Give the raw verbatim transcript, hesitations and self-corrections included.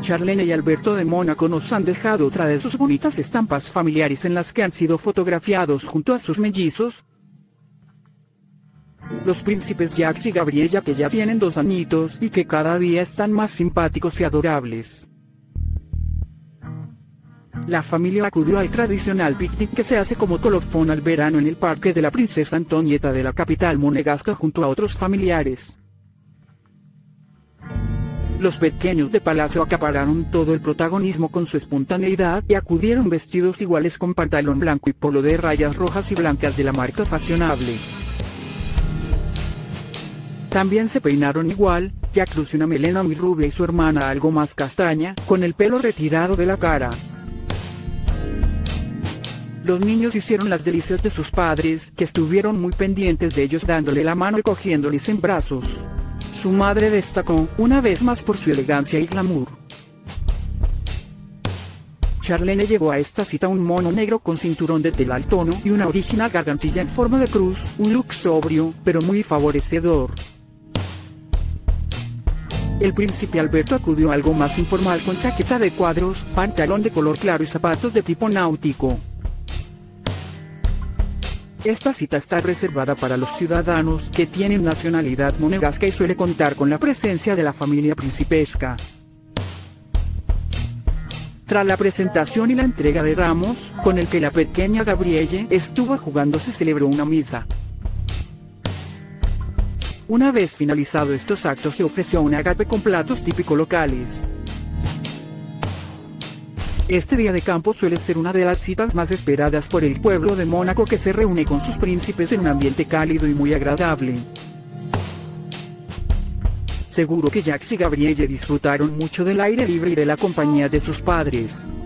Charlene y Alberto de Mónaco nos han dejado otra de sus bonitas estampas familiares en las que han sido fotografiados junto a sus mellizos, los príncipes Jacques y Gabriella, que ya tienen dos añitos y que cada día están más simpáticos y adorables. La familia acudió al tradicional picnic que se hace como colofón al verano en el Parque de la Princesa Antonieta de la capital monegasca junto a otros familiares. Los pequeños de Palacio acapararon todo el protagonismo con su espontaneidad y acudieron vestidos iguales con pantalón blanco y polo de rayas rojas y blancas de la marca fashionable. También se peinaron igual, Jack luce una melena muy rubia y su hermana algo más castaña, con el pelo retirado de la cara. Los niños hicieron las delicias de sus padres, que estuvieron muy pendientes de ellos dándole la mano y cogiéndoles en brazos. Su madre destacó, una vez más, por su elegancia y glamour. Charlene llevó a esta cita un mono negro con cinturón de tela al tono y una original gargantilla en forma de cruz, un look sobrio, pero muy favorecedor. El príncipe Alberto acudió algo más informal con chaqueta de cuadros, pantalón de color claro y zapatos de tipo náutico. Esta cita está reservada para los ciudadanos que tienen nacionalidad monegasca y suele contar con la presencia de la familia principesca. Tras la presentación y la entrega de ramos, con el que la pequeña Gabrielle estuvo jugando, se celebró una misa. Una vez finalizado estos actos, se ofreció un agape con platos típicos locales. Este día de campo suele ser una de las citas más esperadas por el pueblo de Mónaco, que se reúne con sus príncipes en un ambiente cálido y muy agradable. Seguro que Jacques y Gabrielle disfrutaron mucho del aire libre y de la compañía de sus padres.